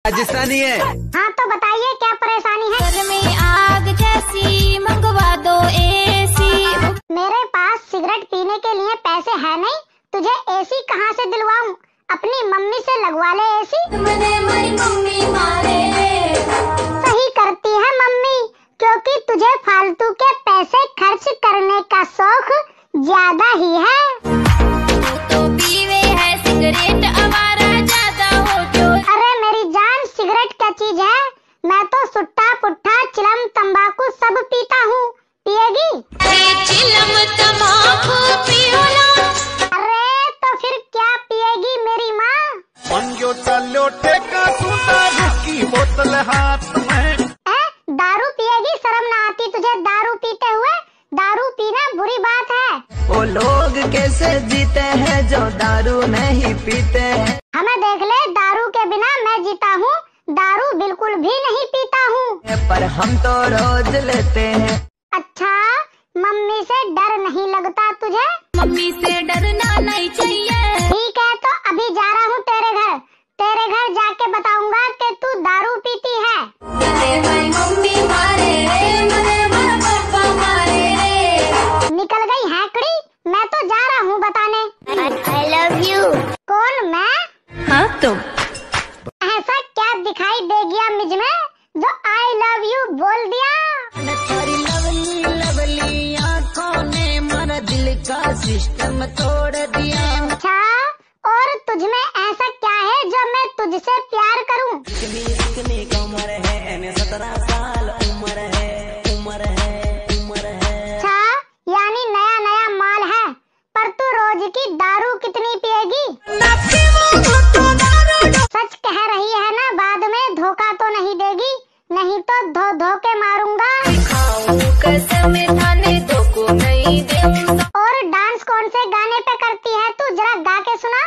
राजस्थानी है। हाँ तो बताइए क्या परेशानी है? घर में आग जैसी मंगवा दो एसी। मेरे पास सिगरेट पीने के लिए पैसे है नहीं, तुझे एसी कहाँ से दिलवाऊं? अपनी मम्मी से लगवा ले एसी। मैंने मेरी मम्मी मारे। सही करती है मम्मी, क्योंकि तुझे फालतू के पैसे खर्च करने का शौक ज्यादा ही है। तो पीवे है सिगरेट आवारा ज्यादा हो जो। अरे मेरी जान, सिगरेट क्या चीज है? मैं तो सुट्टा पुट्ठा चिलम तंबाकू सब पीता हूँ, पिएगी? चिलम तंबाकू पियो ना। अरे तो फिर क्या पिएगी मेरी माँ? की बोतल हाथ में। दारू पिएगी? शर्म ना आती तुझे दारू पीते हुए? दारू पीना बुरी बात है। वो लोग कैसे जीते हैं जो दारू नहीं पीते हैं। हमें देख ले, दारू के बिना मैं जीता हूँ, दारू बिल्कुल भी नहीं पीता हूँ। पर हम तो रोज लेते हैं। अच्छा, मम्मी से डर नहीं लगता तुझे? मम्मी से डरना नहीं चाहिए। ठीक है, तो अभी जा रहा हूँ तेरे घर। तेरे घर जाके बताऊंगा कि तू दारू पीती है। मेरी मम्मी मारे, मेरे पापा मारे। निकल गई हैकड़ी, मैं तो जा रहा हूँ बताने। I love you। कौन, मैं? हाँ तुम। ऐसा क्या दिखाई दे गया मुझ में जो I love you बोल दिया? तेरी लवली लवली आँखों ने मेरा दिल का सिस्टम तोड़ दिया। अच्छा, और तुझ में ऐसा क्या है जो मैं तुझसे प्यार करूं? कितनी उम्र है? 17 साल उम्र है, उम्र है, उम्र है। अच्छा, यानी नया नया माल है। पर तू रोज की दारू कितनी पिएगी? सच कह रही है ना? बाद में धोखा तो नहीं देगी? नहीं तो धो धो के मारूंगा। कसम थाने धोखो नहीं दूंगा। और डांस कौन से गाने पे करती है तू? जरा गा के सुना।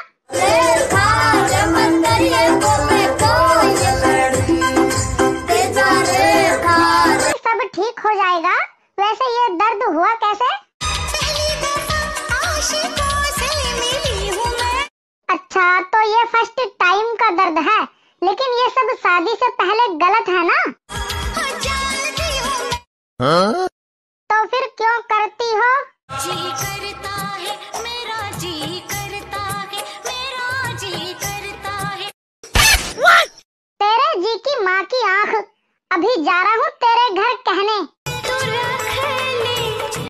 सब ठीक हो जाएगा। वैसे ये दर्द हुआ कैसे? अच्छा, तो ये फर्स्ट टाइम का दर्द है, लेकिन ये सब शादी से पहले गलत है ना?